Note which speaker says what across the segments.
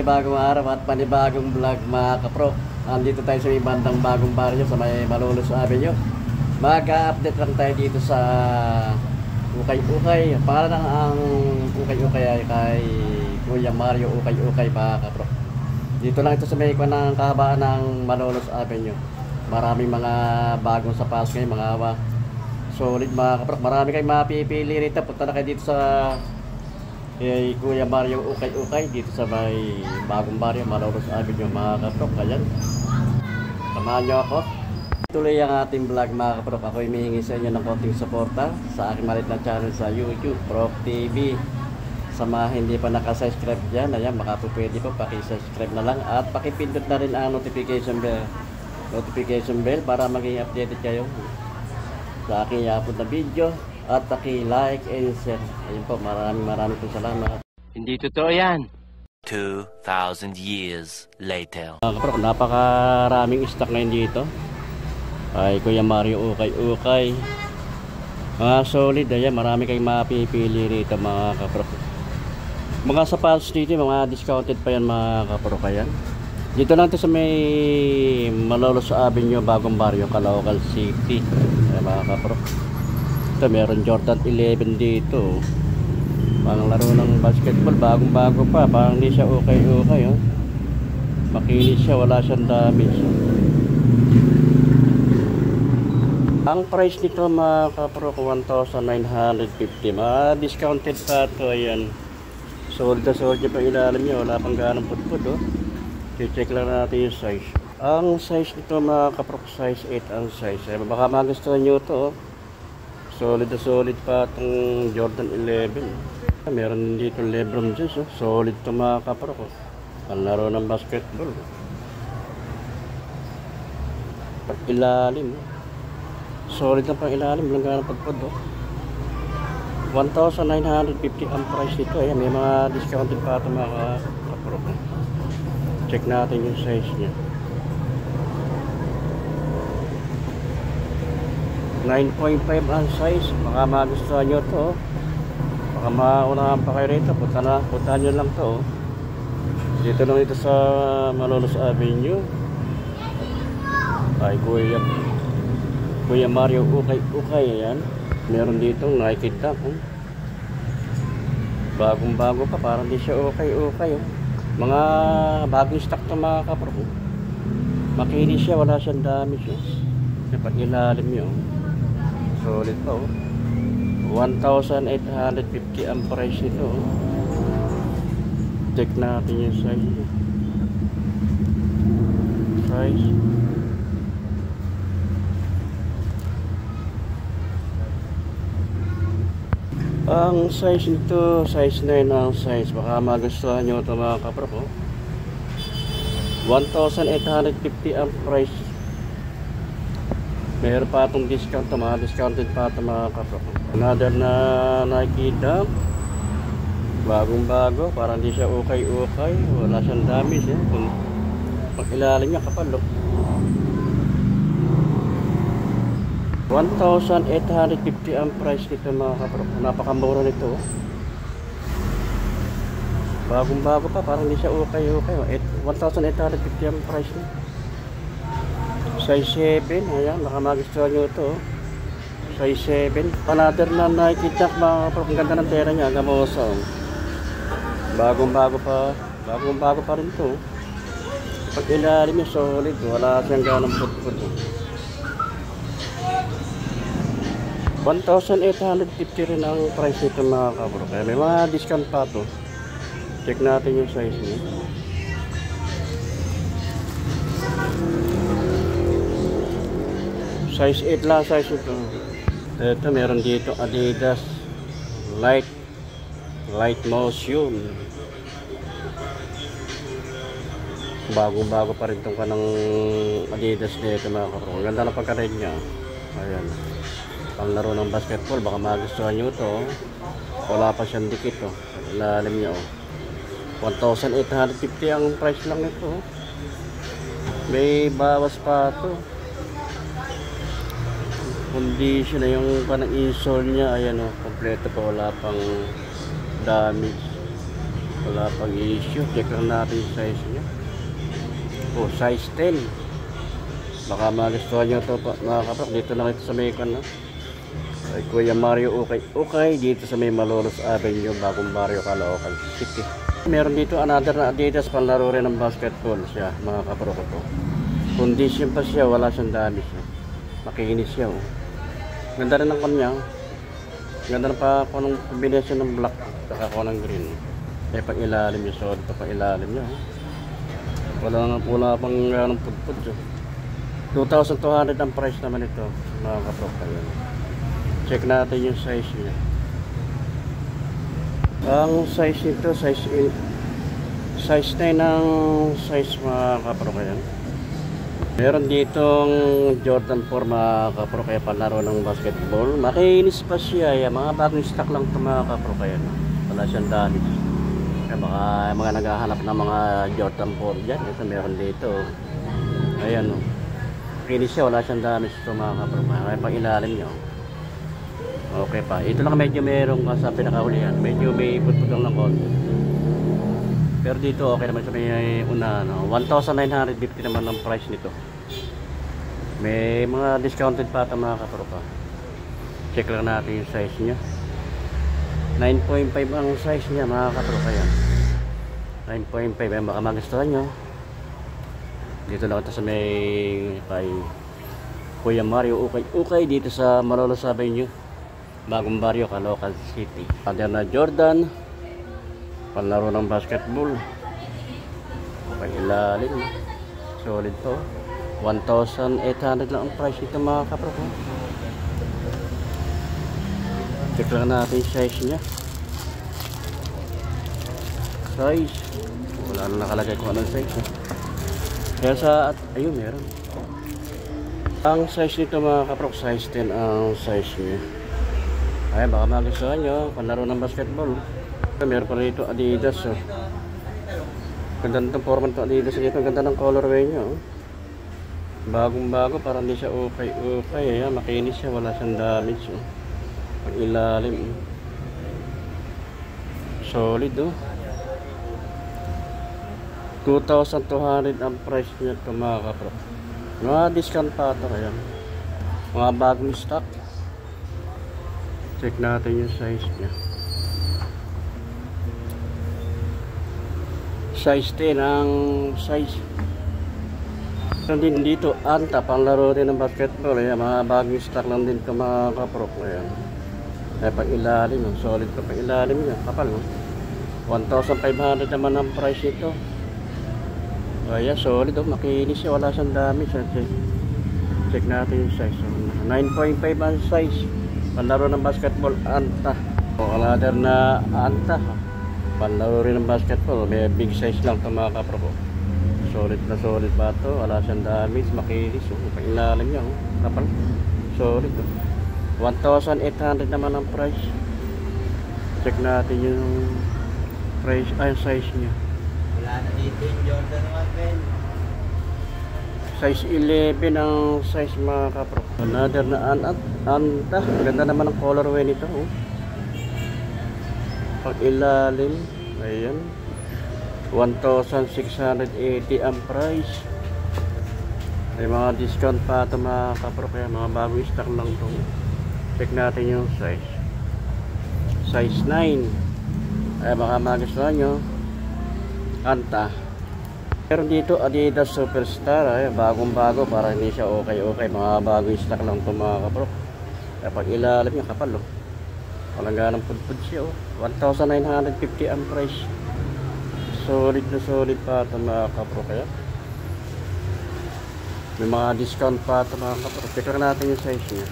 Speaker 1: panibagong araw at panibagong vlog mga kapro. Andito tayo sa may bandang bagong baryo sa may Malolos Avenue. Mag-update lang tayo dito sa Ukay-Ukay. Para ang Ukay-Ukay ay kay Kuya Mario Ukay-Ukay mga kapro. Dito lang ito sa may ng kahabaan ng Malolos Avenue. Maraming mga bagong sapatos ngayon, mga solid mga kapro. Marami kayong mapipili rito. Punta na kayo dito sa kay Kuya Mario Ukay-Ukay dito sa may bagong baryo Malolos Avenue mga kaprok. Ayan, samahan nyo ako. Tuloy ang ating vlog mga kaprok. Ako humihingi sa inyo ng konting suporta sa aking maliit na channel sa YouTube, Prof TV. Sa mga hindi pa nakasubscribe dyan, ayan, baka po pwede po pakisubscribe na lang at pakipindot na rin ang notification bell para maging updated kayo sa aking upload na video. At like and share. Ayun po, maraming po salamat.
Speaker 2: Hindi totoo yan. 2,000 years later.
Speaker 1: Napakaraming stock ngayon dito ay Kuya Mario Ukay-Ukay. Mga solid, ayan, marami kayong mapipili rito mga kapro. Mga sapatos dito, mga discounted pa yan mga kapro. Ayan, dito lang ito sa may Malolos Avenue, bagong baryo, Caloocan City. Ayan, mga kapro. Ito, meron Jordan 11 dito. Pang laro ng basketball, bagong-bago pa. Parang hindi siya okay-okay, oh. Makinis siya, wala siyang damage. Ang price nito mga kapro, 1,950. Discounted pa ito, ayan. Sold na sold niya pa ilalim niya, wala pang ganang putput, oh. I-check lang natin yung size. Ang size nito mga kapro, size 8 ang size. Baka magustuhan nyo ito, oh. Solid na solid pa itong Jordan 11. Meron din dito Lebron James, oh. Solid ito mga kapro ko. Ang laro ng basketball. Pag ilalim, oh. Solid na pang ilalim, langga ng pagpod, oh. 1,950 ang price nito. Ayan, may mga discounted pa ito mga kapro ko. Check natin yung size niya. 9.5 ang size. Baka magustuhan nyo ito, oh. Baka maunahan pa kayo rito. Puntahan nyo lang ito, oh. Dito lang ito sa Malolos Avenue ay Kuya Mario Ukay-Ukay. Ayan, meron dito Nike Dunk, oh. Bagong-bago pa, parang di siya okay-okay, oh. Mga bagong stock ito mga kapro, oh. Makinis siya, wala siyang damage, oh. Dapat ilalim nyo, oh. Solid pa, oh. 1,850 ang price nito, oh. Check natin yung size. Ang size nito, size 9 ang size. Baka magustuhan nyo ito mga kapro ko. 1,850 ang price. Meron pa itong discount, mga discounted pa ito mga kapro. Another na Nike Dunk. Bagong-bago, parang hindi siya okay-okay. Wala siyang damage, eh. Kung pag ilalim niya kapal, oh. 1,850 ang price nito mga kapro. Napakamura nito, oh. Bagong-bago pa, parang hindi siya okay-okay. 1,850 ang price nito. Size 7, ayan, baka magustuhan nyo ito, oh. Size 7. Another na Nike Dunk mga kapro. Ang ganda ng tera niya, gamosa, oh. Bagong-bago pa rin ito, oh. Pag ilalim niya solid, wala siyang ganang putput, oh. 1,850 rin ang price nito mga kapro. Kaya may mga discount pa ito. Check natin yung size niya. Size 8 lang size ito. Ito meron dito Adidas Light Motion. Bagong-bago pa rin itong kanang Adidas dito mga kapro. Ganda na pagka-red niya. Ayan, pang laro ng basketball, baka magustuhan nyo ito, oh. Wala pa siyang dikit, oh. Ilalim niya, oh. 1,850 ang price lang ito, oh. May bawas pa ito. Condition na yung kanang insole niya. Ayan, oh, kompleto pa, wala pang damage. Wala pang issue. Check lang natin yung size niya. Oh, size 10. Baka magustuhan nyo ito mga kaprok. Dito lang ito sa may kan, no? Ay Kuya Mario Okay dito sa may Malolos Avenue, Bagong Barrio, Caloocan City. Meron dito another na Adidas, panlaro rin ng basketball siya mga kaprok ito. Condition pa siya, wala siyang damage. Makikinis siya. Oh. Ganda rin ng kanya. Ganda rin pa kung anong combination ng black saka kung ng green. Eh pang ilalim yung solid pa pang ilalim niya. Wala pang ganong pudpud. 2,200 ang price naman ito mga kaprok. Check natin yung size niya. Ang size nito, size 9 ang size mga kaprok. Meron ditong Jordan 4 mga kapro, kaya palaro ng basketball. Makinis pa siya. Mga bagong stock lang ito mga kapro. Kaya wala siyang damage. Kaya baka mga naghahanap ng mga Jordan 4 dyan. Ito meron dito. Ayan o. Makinis siya. Wala siyang damage ito mga kapro. Kaya pang ilalim nyo. Okay pa. Ito lang medyo meron sa pinakahulihan. Medyo may putputang ng konti. Pero dito okay naman sa may una, no? 1,950 naman ang price nito. May mga discounted pa ata mga kapro pa. Check lang natin yung size niya. 9.5 ang size niya mga kapro pa yan. 9.5 yan, baka magustuhan nyo. Dito lang ito sa may kay Kuya Mario Okay dito sa Malolos Avenue, Bagong Barrio, Caloocan City. Under na Jordan, panlaro ng basketball. Pang ilalim. Solid to. 1,800 lang ang price nito mga kapro. Check lang natin yung size niya. Size. Wala na nakalagay kung anong size. Kaya sa ayun meron. Ang size nito mga kapro, size 10 ang size niya. Ay baka magustuhan nyo panlaro ng basketball. Meron pa rito Adidas. Oh. Ganda ng forma ng Adidas dito. Ganda ng colorway niya. Oh. Bagong bago, parang hindi siya okay. Ayan, makinis siya, wala siyang damage. Oh. Pag ilalim. Oh. Solid. Oh. 2,200 ang price niya ito mga kapro. Mga discount pa ito. Ayan. Mga bagong stock. Check natin yung size niya. Size 10 ang size. So din dito Anta, panlaro din ng basketball. Ayan, mga bagong stock lang din ito mga kapro. Ayan. Ay pang ilalim, solid pa pang ilalim niya. Kapal, no? 1,500 naman ang price nito. Ayan, solid, oh. Makinis siya, wala siyang damage. Check natin yung size. 9.5 ang size. Panlaro ng basketball Anta. O another na Anta. Panlaro rin ng basketball. May big size lang ito mga kapro ko. Solid na solid pa ito. Wala siyang damage. Makinis. Pang ilalim niya. Kapal. Solid. 1,800 naman ang price. Check natin yung price. Ay, size niya.
Speaker 3: Wala na dito yung Jordan 1 pen.
Speaker 1: Size 11 ang size mga kapro. Another na Anta. Ganda naman ang colorway nito. Pag ilalim, ayan, 1,680 ang price. May mga discount pa ito mga kapro, kaya mga bagong stock lang ito. Check natin yung size. Size 9. Ay baka magustuhan nyo. Anta. Pero dito Adidas Superstar, ay bagong bago, para hindi siya okay. Mga bagong stock lang ito mga kapro. Kaya pag ilalim niya, kapal. Walang ganang pudpud siya. 1,950 ang price. Solid na solid pa ito mga kapro. Kaya may mga discount pa ito mga kapro. Check natin yung size niya.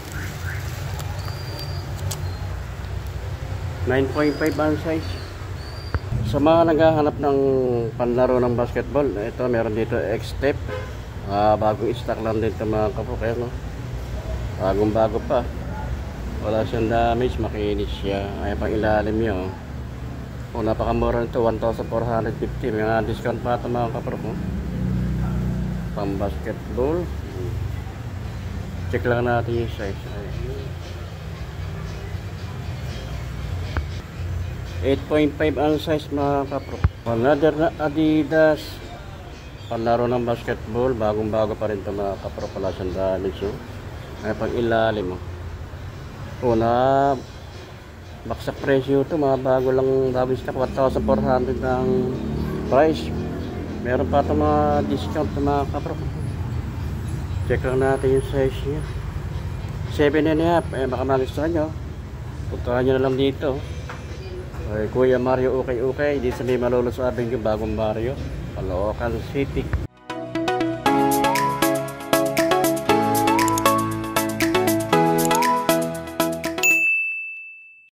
Speaker 1: 9.5 ang size. Sa mga naghahanap ng panlaro ng basketball, ito meron dito X-Step. Bagong stock lang din ito mga kapro. Kaya no, bagong bago pa. Wala siyang damage, makinis siya. Ay pang ilalim niya. Oh. Kung napakamura nito, 1,450. May mga discount pa ito mga kapro ko. Pang basketball. Check lang natin yung size. 8.5 ang size mga kapro. Another na Adidas. Panlaro ng basketball. Bagong bago pa rin ito mga kapro. Pala sandalage. Oh. Ay pang ilalim. Una, baksak presyo ito. Mga bago lang bago stock. 1,400 ang price. Meron pa ito mga discount mga kapro. Check lang natin yung size niya. 7.5. Baka magustuhan nyo. Puntahan nyo na lang dito. Kuya Mario Okay dito sa may Malolos Avenue, Bagong Barrio, Caloocan City.